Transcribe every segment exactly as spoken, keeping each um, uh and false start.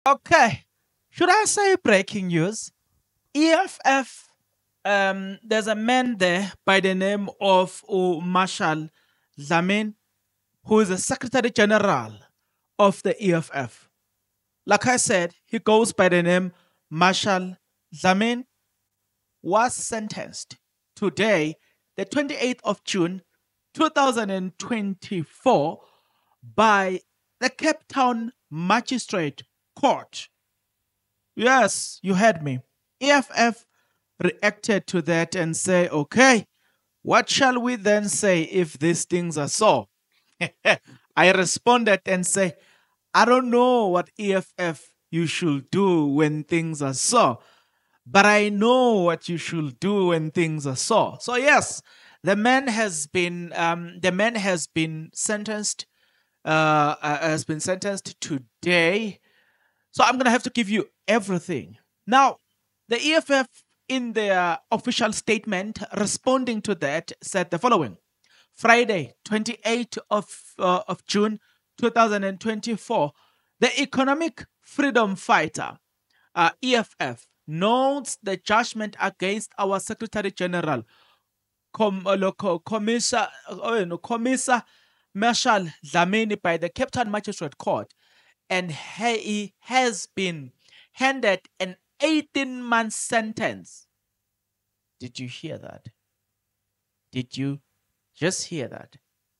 Okay. Should I say breaking news? E F F, um, there's a man there by the name of uh, Marshall Zamin, who is the Secretary General of the E F F. Like I said, he goes by the name Marshall Zamin, was sentenced today, the twenty-eighth of June, two thousand twenty-four, by the Cape Town Magistrate Court. Yes, you heard me. E F F reacted to that and say, okay, what shall we then say if these things are so? I responded and say, I don't know what E F F you should do when things are so, but I know what you should do when things are so. So yes, the man has been um, the man has been sentenced uh, uh, has been sentenced today. So I'm gonna have to give you everything. Now, the E F F in their official statement responding to that said the following: Friday, twenty-eighth of uh, of June two thousand twenty-four, the economic freedom fighter uh, E F F notes the judgment against our Secretary General, Com- uh, loco- Commissar, uh, no, Commissar Marshall Dlamini by the Cape Town Magistrate Court, and he has been handed an eighteen month sentence. Did you hear that? Did you just hear that?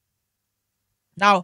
Now,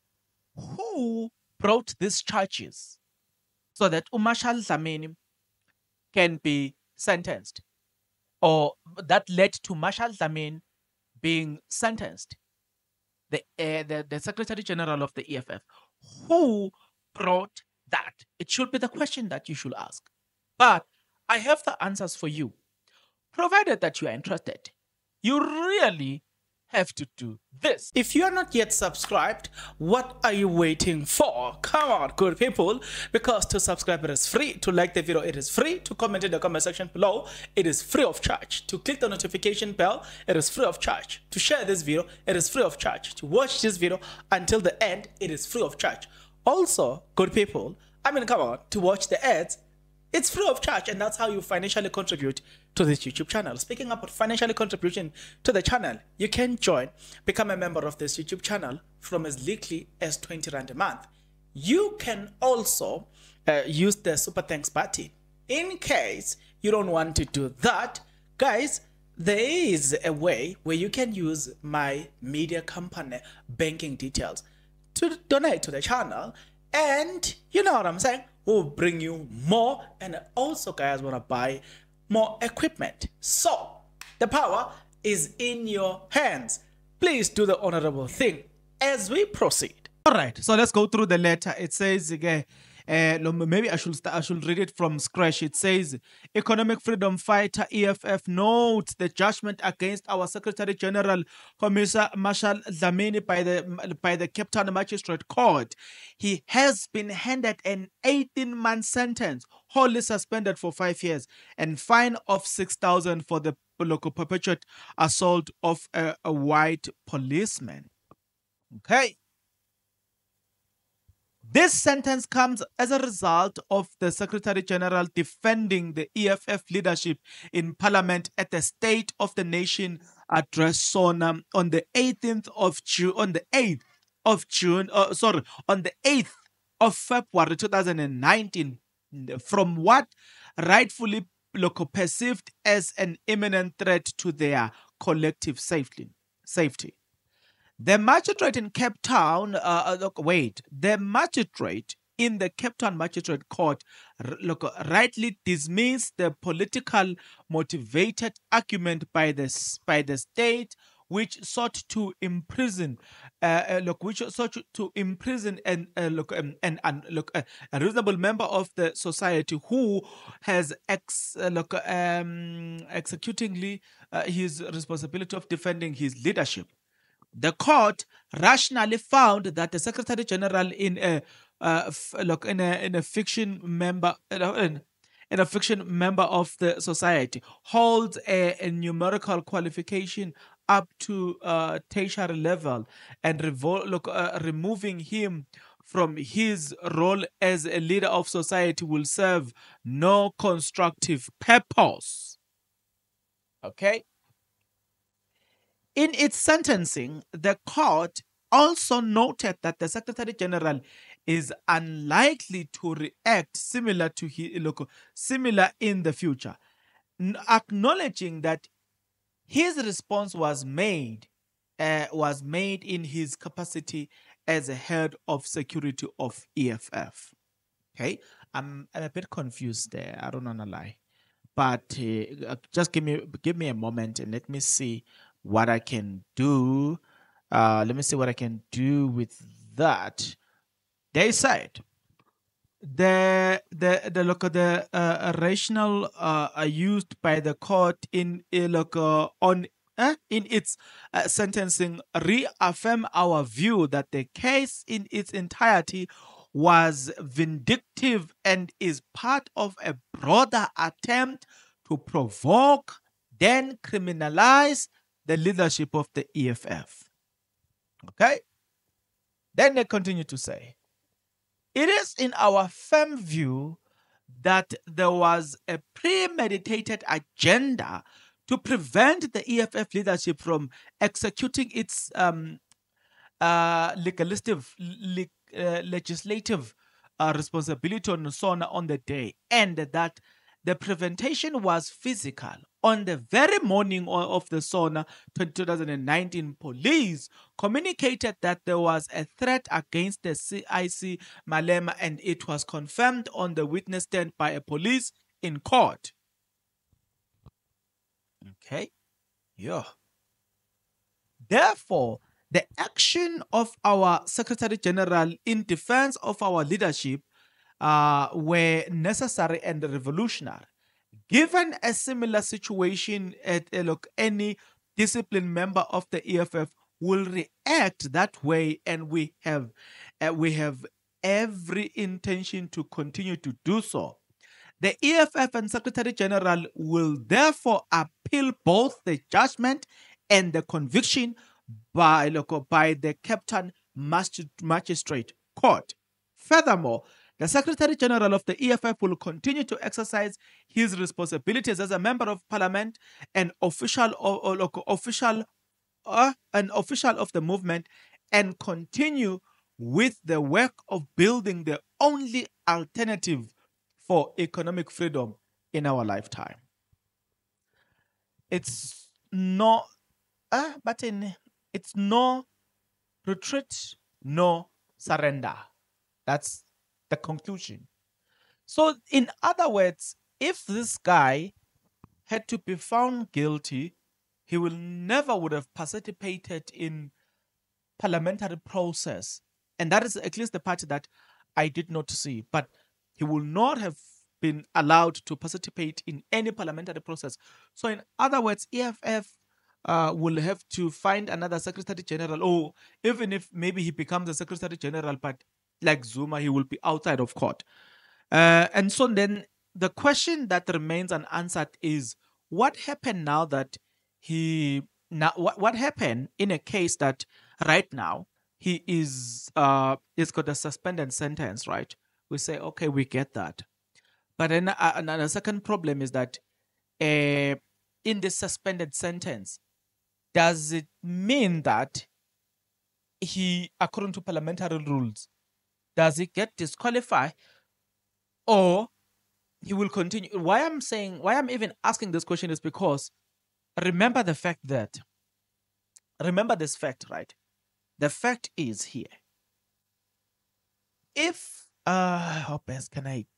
who brought these charges so that Marshall Dlamini can be sentenced, or that led to Marshall Dlamini being sentenced? The, uh, the the Secretary General of the E F F. Who brought that? It should be the question that you should ask. But I have the answers for you, provided that you are interested. You really have to do this. If you are not yet subscribed, what are you waiting for? Come on, good people, because to subscribe it is free, to like the video it is free, to comment in the comment section below it is free of charge, to click the notification bell it is free of charge, to share this video it is free of charge, to watch this video until the end it is free of charge. Also, good people, I mean, come on, to watch the ads it's free of charge, and that's how you financially contribute to this YouTube channel. Speaking about financially contribution to the channel, you can join, become a member of this YouTube channel from as little as twenty rand a month. You can also uh, use the super thanks button. In case you don't want to do that, guys, there is a way where you can use my media company banking details to donate to the channel, and you know what I'm saying, will bring you more, and also guys want to buy more equipment. So the power is in your hands. Please do the honorable thing as we proceed. All right, so let's go through the letter. It says again, uh, maybe I should start, I should read it from scratch. It says, economic freedom fighter E F F notes the judgment against our Secretary General Commissar Marshall Dlamini by the by the Cape Town Magistrate Court. He has been handed an eighteen month sentence, wholly suspended for five years, and fine of six thousand for the local perpetuate assault of a, a white policeman. Okay. This sentence comes as a result of the Secretary General defending the E F F leadership in Parliament at the State of the Nation address on, um, on the eighteenth of June, on the eighth of June, uh, sorry, on the eighth of February two thousand nineteen, from what rightfully local perceived as an imminent threat to their collective safety. Safety. The magistrate in Cape Town, uh, look, wait, the magistrate in the Cape Town Magistrate Court look, rightly dismissed the political motivated argument by the, by the state, which sought to imprison, uh, uh, look, which sought to imprison and uh, look, um, and, and look, uh, a reasonable member of the society who has ex, uh, look, um, executingly uh, his responsibility of defending his leadership. The court rationally found that the Secretary General in a uh, look in a in a fiction member in, in a fiction member of the society holds a, a numerical qualification up to uh, tertiary level, and revol- look, uh, removing him from his role as a leader of society will serve no constructive purpose. Okay? In its sentencing, the court also noted that the Secretary General is unlikely to react similar to he, look, similar in the future, n- acknowledging that his response was made uh, was made in his capacity as a head of security of E F F. Okay, I'm, I'm a bit confused there. I don't wanna lie, but uh, uh, just give me give me a moment and let me see what I can do. Uh, let me see what I can do with that. They said the the the look at the uh, rationale uh, are used by the court in uh, look uh, on uh, in its uh, sentencing reaffirm our view that the case in its entirety was vindictive and is part of a broader attempt to provoke, then criminalize the leadership of the E F F. Okay? Then they continue to say, it is in our firm view that there was a premeditated agenda to prevent the E F F leadership from executing its um, uh, legalistic, le- uh, legislative uh, responsibility on SONA on the day, and that the prevention was physical. On the very morning o- of the SONA twenty nineteen, police communicated that there was a threat against the C I C Malema, and it was confirmed on the witness stand by a police in court. Okay, yeah. Therefore, the action of our Secretary General in defense of our leadership uh, were necessary and revolutionary. Given a similar situation at uh, look, any disciplined member of the E F F will react that way, and we have uh, we have every intention to continue to do so. The E F F and Secretary General will therefore appeal both the judgment and the conviction by, look, by the Captain Magistrate Court. Furthermore, the Secretary General of the E F F will continue to exercise his responsibilities as a member of Parliament and official or, or look, official uh, an official of the movement, and continue with the work of building the only alternative for economic freedom in our lifetime. It's no, uh, but in it's no retreat, no surrender. That's the conclusion. So, in other words, if this guy had to be found guilty, he will never would have participated in parliamentary process, and that is at least the part that I did not see. But he will not have been allowed to participate in any parliamentary process. So, in other words, E F F uh, will have to find another secretary general, or even if maybe he becomes a secretary general, but like Zuma, he will be outside of court. Uh, and so then the question that remains unanswered is what happened now that he now what, what happened in a case that right now he is uh is got a suspended sentence, right? We say okay, we get that, but then uh, another second problem is that uh, in the suspended sentence, does it mean that he, according to parliamentary rules, does he get disqualified, or he will continue? Why I'm saying, why I'm even asking this question is because remember the fact that, remember this fact, right? The fact is here. If, uh, how best can I,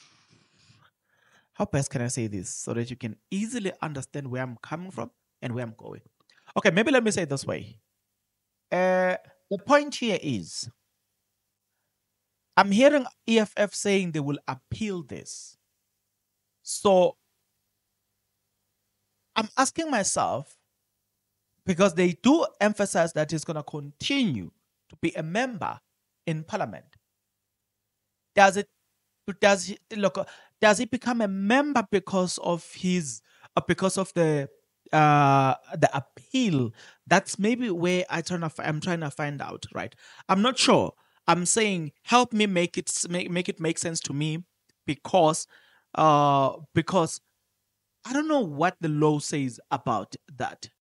how best can I say this so that you can easily understand where I'm coming from and where I'm going? Okay, maybe let me say it this way. Uh, the point here is, I'm hearing E F F saying they will appeal this. So I'm asking myself, because they do emphasize that he's going to continue to be a member in parliament. Does it does he look does he become a member because of his uh, because of the uh the appeal? That's maybe where I trying to, I'm trying to find out, right? I'm not sure. I'm saying help me make it s- make, make it make sense to me, because uh because I don't know what the law says about that.